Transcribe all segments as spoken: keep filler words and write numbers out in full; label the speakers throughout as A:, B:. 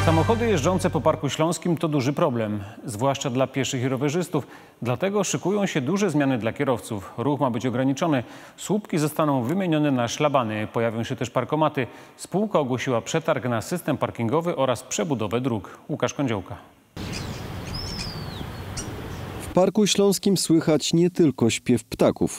A: Samochody jeżdżące po Parku Śląskim to duży problem, zwłaszcza dla pieszych i rowerzystów. Dlatego szykują się duże zmiany dla kierowców. Ruch ma być ograniczony. Słupki zostaną wymienione na szlabany. Pojawią się też parkomaty. Spółka ogłosiła przetarg na system parkingowy oraz przebudowę dróg. Łukasz Kądziołka.
B: W Parku Śląskim słychać nie tylko śpiew ptaków.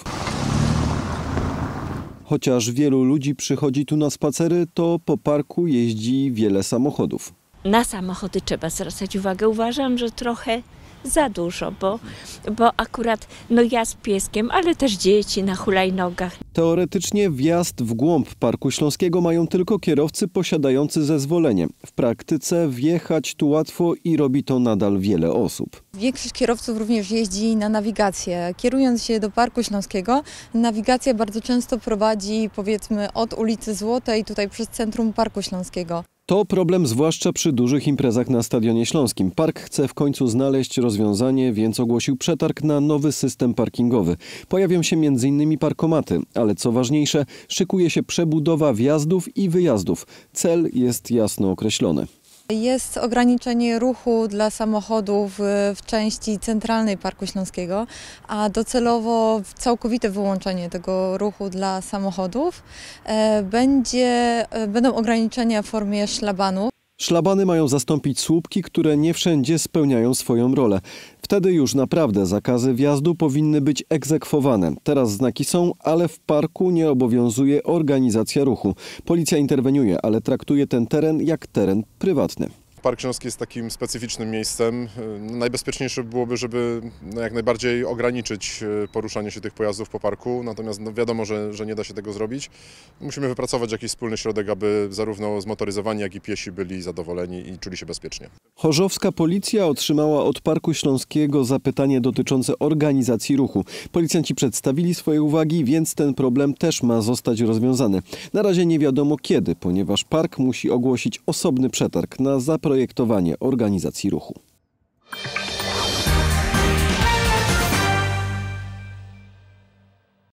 B: Chociaż wielu ludzi przychodzi tu na spacery, to po parku jeździ wiele samochodów.
C: Na samochody trzeba zwracać uwagę. Uważam, że trochę za dużo, bo, bo akurat no ja z pieskiem, ale też dzieci na hulajnogach.
B: Teoretycznie wjazd w głąb Parku Śląskiego mają tylko kierowcy posiadający zezwolenie. W praktyce wjechać tu łatwo i robi to nadal wiele osób.
D: Większość kierowców również jeździ na nawigację. Kierując się do Parku Śląskiego, nawigacja bardzo często prowadzi, powiedzmy, od ulicy Złotej tutaj przez centrum Parku Śląskiego.
B: To problem zwłaszcza przy dużych imprezach na Stadionie Śląskim. Park chce w końcu znaleźć rozwiązanie, więc ogłosił przetarg na nowy system parkingowy. Pojawią się między innymi parkomaty, ale co ważniejsze, szykuje się przebudowa wjazdów i wyjazdów. Cel jest jasno określony.
D: Jest ograniczenie ruchu dla samochodów w części centralnej Parku Śląskiego, a docelowo całkowite wyłączenie tego ruchu dla samochodów. Będzie, będą ograniczenia w formie szlabanów.
B: Szlabany mają zastąpić słupki, które nie wszędzie spełniają swoją rolę. Wtedy już naprawdę zakazy wjazdu powinny być egzekwowane. Teraz znaki są, ale w parku nie obowiązuje organizacja ruchu. Policja interweniuje, ale traktuje ten teren jak teren prywatny.
E: Park Śląski jest takim specyficznym miejscem. Najbezpieczniejsze byłoby, żeby no jak najbardziej ograniczyć poruszanie się tych pojazdów po parku, natomiast no wiadomo, że, że nie da się tego zrobić. Musimy wypracować jakiś wspólny środek, aby zarówno zmotoryzowani, jak i piesi byli zadowoleni i czuli się bezpiecznie.
B: Chorzowska policja otrzymała od Parku Śląskiego zapytanie dotyczące organizacji ruchu. Policjanci przedstawili swoje uwagi, więc ten problem też ma zostać rozwiązany. Na razie nie wiadomo kiedy, ponieważ park musi ogłosić osobny przetarg na zaprojektowanie organizacji ruchu.